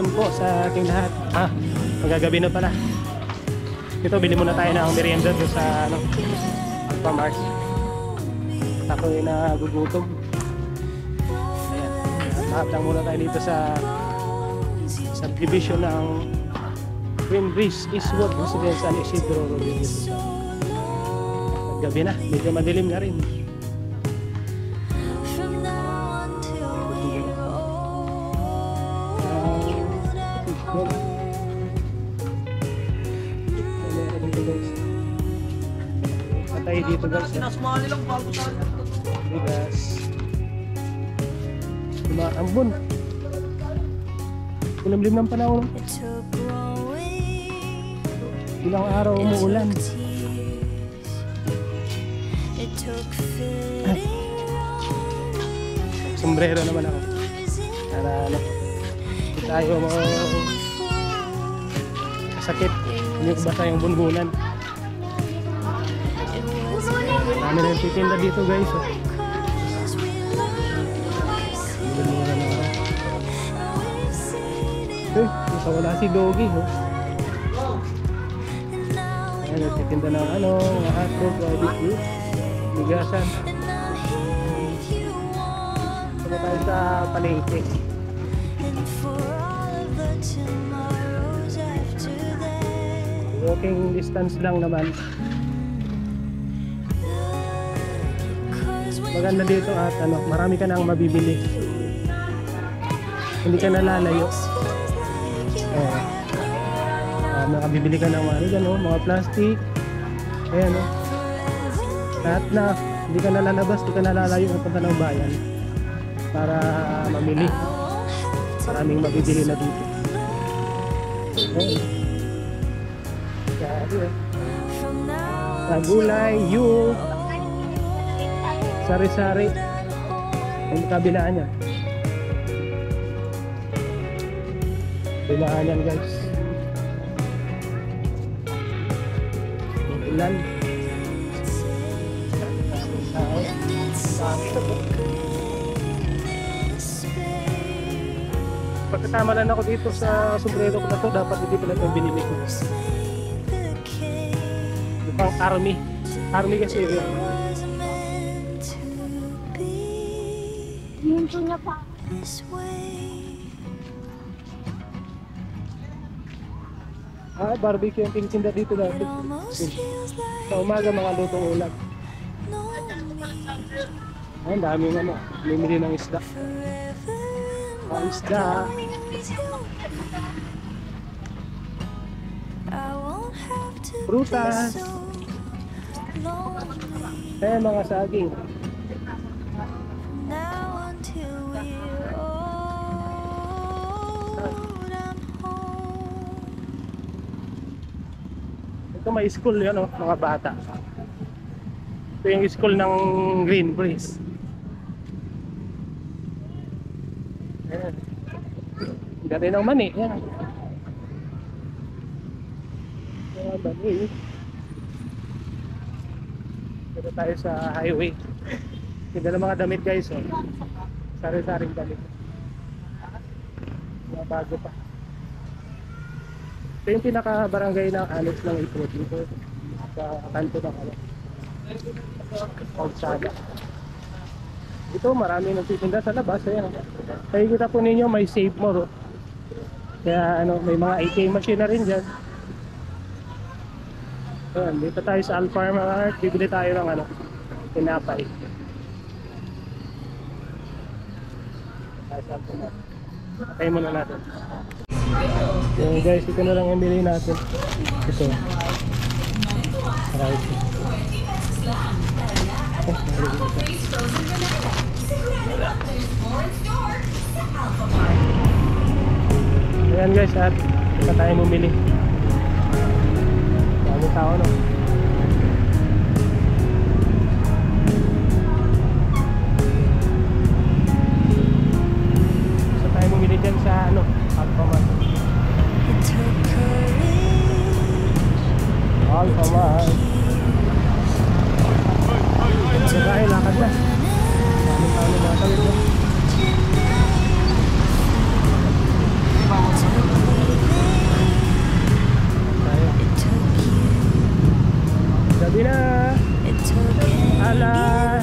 po sa ating lahat. Magagabi na pala. Ito, bili muna tayo ng merienda doon sa Alphamart. At ako'y nagugutom. Ayan, lahat lang muna tayo dito sa subdivision ng Green Breeze Eastwood Residential Isidro Rodriguez. Gabi na, medyo madilim na rin. Patay dito guys. Bigas. Ambon. Kulimlim ng panahon. Ilang araw umuulan. Sombrero naman ako. Para hindi tayo sakit. Hindi ko basta yung bunbunan. Dami na yung titinda dito guys. Nasa wala si Doggy. Ayan, nagtitinda ng mga hotdog, barbecue, bigasan. Punta tayo sa palengke. Walking distance lang naman. Maganda dito at marami ka nang mabibili. Hindi ka nalalayo. Makabibili ka ng mga plastic. Ayan lahat na. Hindi ka nalalabas, hindi ka nalalayo ng punta ng bayan para mamili. Maraming mabibili na dito. Gulay, yung sari-sari ang kabilaan niya. Bilaan yan guys. Ulan. Pagkatama lang ako dito sa sombrero ko na to, dapat hindi pala itong binili ko. Pang army. Army kasi yun. Hinto niya pa. Barbecue yung tinitinda dito dati. Sa umaga mga lutong ulam. Ang daming bumili ng isda. Isda. Prutas. Mga saging. Ito may school yan mga bata. Ito yung school ng Green Breeze. Ayan. Ganda ng mani. Yan. Mani. Dito tayo sa highway. Ganda ng mga damit guys. Sari-saring damit. Mga bago pa. Ito yung pinaka-barangay ng annex ng Ipood dito sa kanto ng Pagsada. Ito marami nagtitinda sa labas. Ayan. Kaya kita po ninyo may Save More. Kaya may mga ATM machine na rin dyan. Ayan, dito tayo sa Alphamart. Bibili tayo ng tinapay. Tayo sa Alphamart. Patay muna natin. So guys, ito na lang yung bili natin. Ito. Right. Ayan guys, at isa tayo bumili. Dami tao Isa tayo bumili dyan sa Alphamart. Alphamart. So dahil lakad na. Dami tao na mga tawid. Gabi na. Alas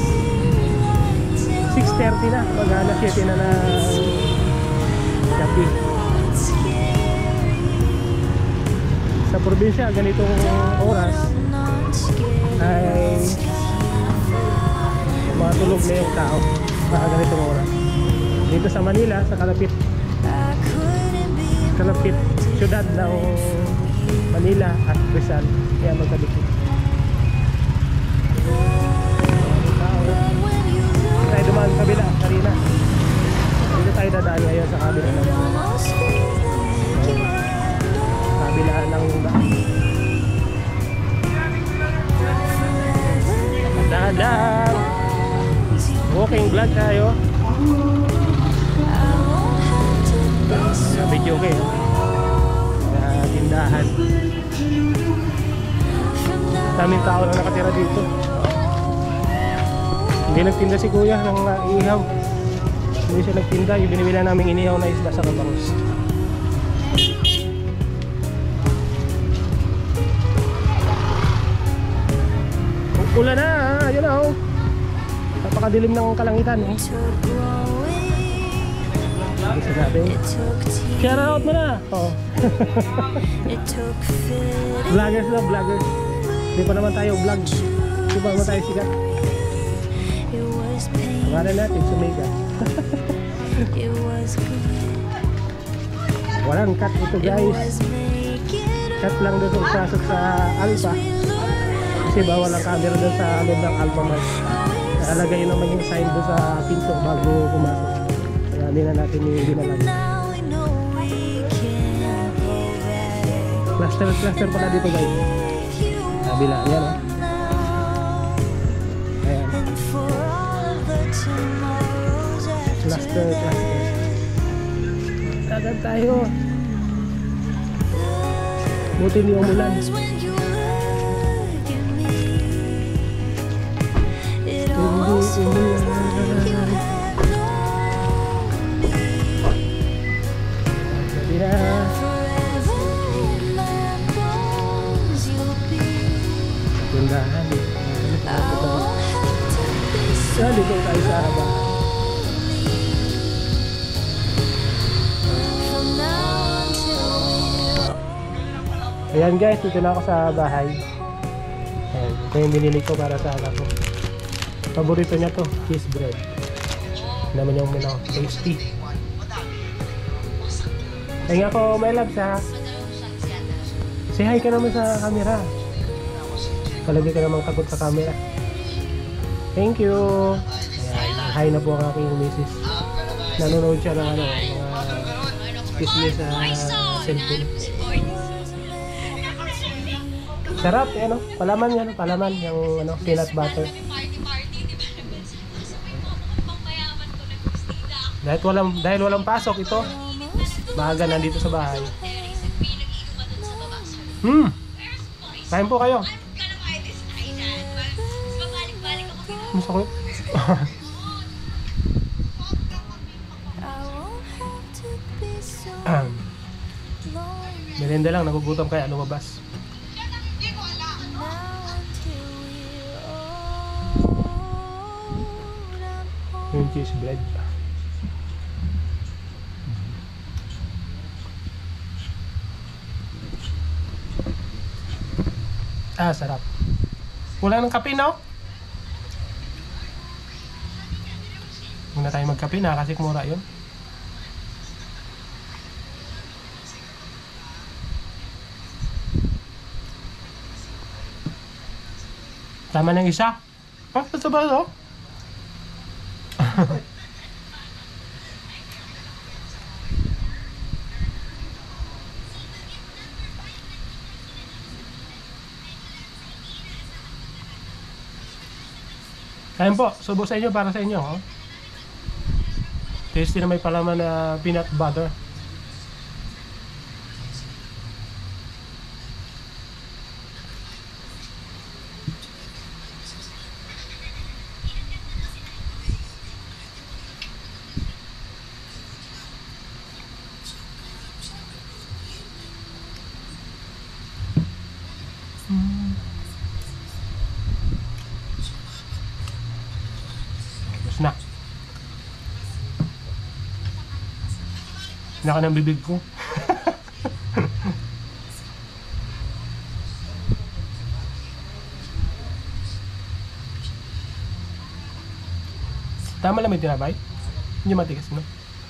6:30 na. Mag-alas 7 na gabi. Sa probinsya, ganitong oras ay matulog na yung tao. Baka ganitong oras. Dito sa Manila, sa kalapit syudad ng Manila at Rizal, kaya magkadikit. Tayo dumaan sa kabila kanina. Dito tayo dadaan ngayon sa kabila ng kabilaan ng daan. Dahan-dahan walking vlog tayo. Video okay. Tindahan. Daming tao na nakatira dito. Hindi nagtinda si kuya ng ihaw. Hindi siya nagtinda. Yung binibila namin inihaw na isda sa kabangus. Ulan na, yun na oh. Napakadilim ng kalangitan eh. Shout out mo na. Oh. Vloggers na, vloggers. Hindi pa naman tayo vlog. Hindi pa naman tayo sikat. Pangalan natin, Sumega. Walang cut ito guys. Cut lang doon pasok sa Alpha. Kasi bawal ang camera doon sa loob ng Alpha Mart. Nakalagay naman yung sign doon sa pinto bago pumasok. Kaya hindi na natin dinalag. Cluster pala dito guys. Kabila, yan o. Ayan. Cluster. Agad tayo. Buti niyo umulan. Tindahan dito tayo sa haba. Ayan guys, dito na ako sa bahay. Ayan, ito yung binili ko para sa anak ko. Paborito niya to, cheese bread. Naman yung muna, tasty. Ay nga po, my love sa. Say hi ka naman sa camera. Palagi ka naman kagot sa camera. Thank you. Ayan, hi na po ang aking misis. Nanonood siya ng mga business sa cellphone. Sarap, ano? Palaman yan, palaman yung peanut butter. Dahil walang pasok ito. Maaga nandito sa bahay. Kain po kayo. Masakit. Merenda lang, nagugutom kaya lumabas. Yung cheese bread. Sarap. Wala ng kape, no? Muna tayo magkape na kasi mura yun. Tama ng isa. Ito ba ito? Ayan po, subo sa inyo para sa inyo. Oh. Tasty na may palaman na peanut butter. Naka ng bibig ko. Tama lang may tinabay. Hindi matigas, no?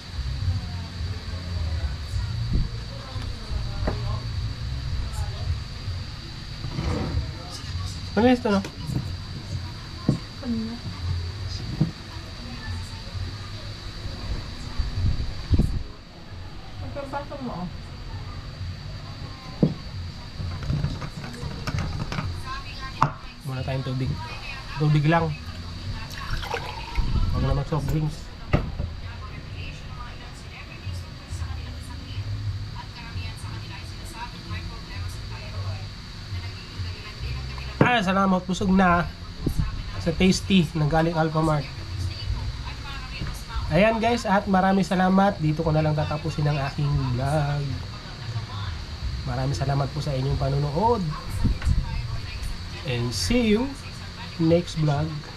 Malinis to, no? Pagkabato mo, oh. Muna tayong tubig. Tubig lang. Huwag naman soft drinks. Salamat. Busog na sa tasty ng galing Alphamart. Ayan guys, at maraming salamat. Dito ko na lang tatapusin ang aking vlog. Maraming salamat po sa inyong panonood. And see you next vlog.